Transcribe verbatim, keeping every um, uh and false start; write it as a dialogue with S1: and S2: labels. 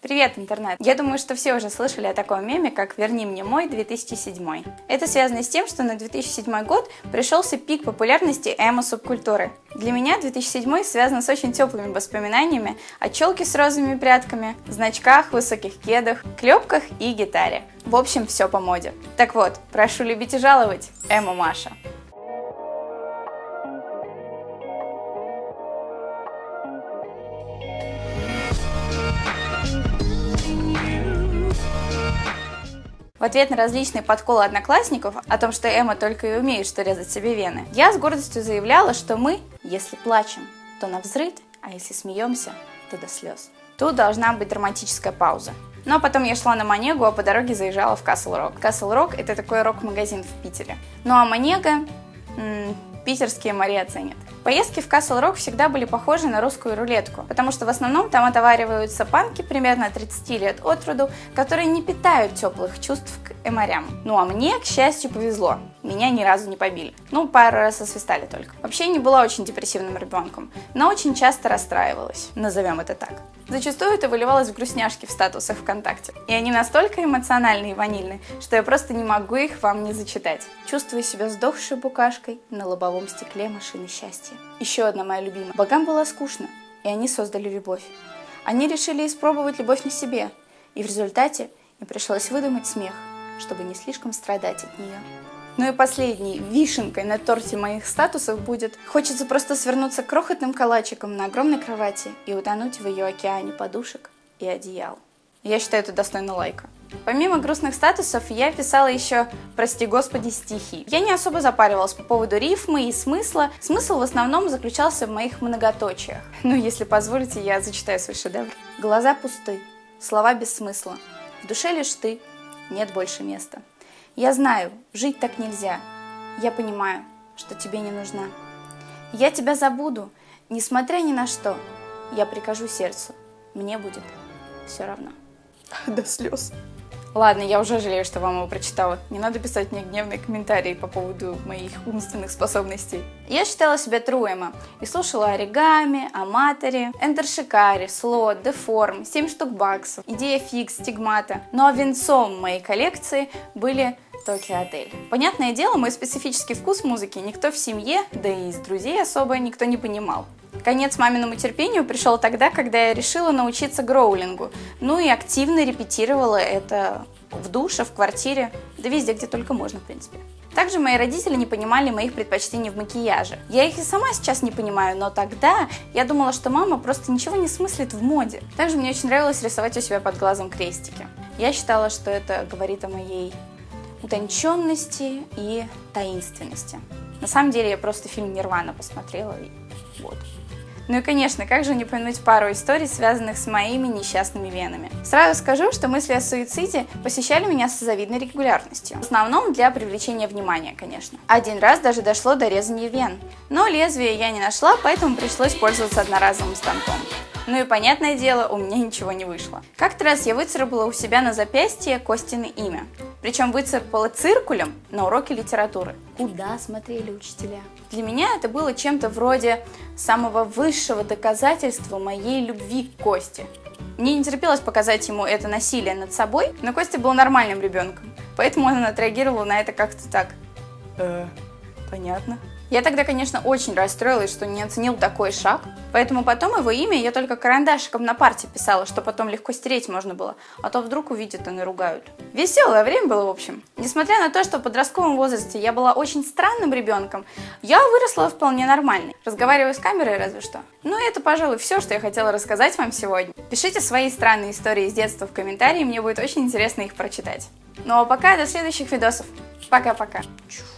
S1: Привет, интернет! Я думаю, что все уже слышали о таком меме, как «Верни мне мой две тысячи седьмой». Это связано с тем, что на две тысячи седьмой год пришелся пик популярности эмо-субкультуры. Для меня две тысячи седьмой связан с очень теплыми воспоминаниями о челке с розовыми прядками, значках, высоких кедах, клепках и гитаре. В общем, все по моде. Так вот, прошу любить и жаловать, эмо-Маша. В ответ на различные подколы одноклассников о том, что эмо только и умеет что резать себе вены, я с гордостью заявляла, что мы, если плачем, то навзрыд, а если смеемся, то до слез. Тут должна быть драматическая пауза. Но потом я шла на Манегу, а по дороге заезжала в Castle Rock. Castle Rock — это такой рок-магазин в Питере. Ну а Манега... М-м, питерские Мария оценят. Поездки в Castle Rock всегда были похожи на русскую рулетку, потому что в основном там отовариваются панки примерно тридцати лет от роду, которые не питают теплых чувств к эморям. Ну а мне, к счастью, повезло. Меня ни разу не побили. Ну, пару раз освистали только. Вообще не была очень депрессивным ребенком, но очень часто расстраивалась, назовем это так. Зачастую это выливалось в грустняшки в статусах ВКонтакте. И они настолько эмоциональные и ванильные, что я просто не могу их вам не зачитать. Чувствую себя сдохшей букашкой на лобовом стекле машины счастья. Еще одна моя любимая. Богам было скучно, и они создали любовь. Они решили испробовать любовь на себе, и в результате им пришлось выдумать смех, чтобы не слишком страдать от нее. Ну и последней вишенкой на торте моих статусов будет: хочется просто свернуться крохотным калачиком на огромной кровати и утонуть в ее океане подушек и одеял. Я считаю, это достойно лайка. Помимо грустных статусов, я писала еще, прости господи, стихи. Я не особо запаривалась по поводу рифмы и смысла. Смысл в основном заключался в моих многоточиях. Ну, если позволите, я зачитаю свой шедевр. Глаза пусты, слова без смысла. В душе лишь ты, нет больше места. Я знаю, жить так нельзя. Я понимаю, что тебе не нужна. Я тебя забуду, несмотря ни на что. Я прикажу сердцу, мне будет все равно. До слез. Ладно, я уже жалею, что вам его прочитала. Не надо писать мне гневные комментарии по поводу моих умственных способностей. Я считала себя true эмо и слушала оригами, аматори, эндершикари, слот, деформ, семь штук баксов, идея фикс, стигмата. Ну а венцом моей коллекции были Tokyo Hotel. Понятное дело, мой специфический вкус музыки никто в семье, да и из друзей особо никто не понимал. Конец маминому терпению пришел тогда, когда я решила научиться гроулингу, ну и активно репетировала это в душе, в квартире, да везде, где только можно, в принципе. Также мои родители не понимали моих предпочтений в макияже. Я их и сама сейчас не понимаю, но тогда я думала, что мама просто ничего не смыслит в моде. Также мне очень нравилось рисовать у себя под глазом крестики. Я считала, что это говорит о моей утонченности и таинственности. На самом деле я просто фильм «Нирвана» посмотрела и вот. Ну и, конечно, как же не помянуть пару историй, связанных с моими несчастными венами. Сразу скажу, что мысли о суициде посещали меня с завидной регулярностью. В основном для привлечения внимания, конечно. Один раз даже дошло до резания вен. Но лезвие я не нашла, поэтому пришлось пользоваться одноразовым станком. Ну и, понятное дело, у меня ничего не вышло. Как-то раз я выцарапала у себя на запястье Костино имя. Причем выцарапала циркулем на уроке литературы. Куда смотрели учителя? Для меня это было чем-то вроде самого высшего доказательства моей любви к Косте. Мне не терпелось показать ему это насилие над собой, но Костя был нормальным ребенком, поэтому он отреагировал на это как-то так. Э, понятно. Я тогда, конечно, очень расстроилась, что не оценил такой шаг, поэтому потом его имя я только карандашиком на парте писала, что потом легко стереть можно было, а то вдруг увидят и наругают. Веселое время было, в общем. Несмотря на то, что в подростковом возрасте я была очень странным ребенком, я выросла вполне нормальной. Разговариваю с камерой разве что. Ну и это, пожалуй, все, что я хотела рассказать вам сегодня. Пишите свои странные истории из детства в комментарии, мне будет очень интересно их прочитать. Ну а пока, до следующих видосов. Пока-пока.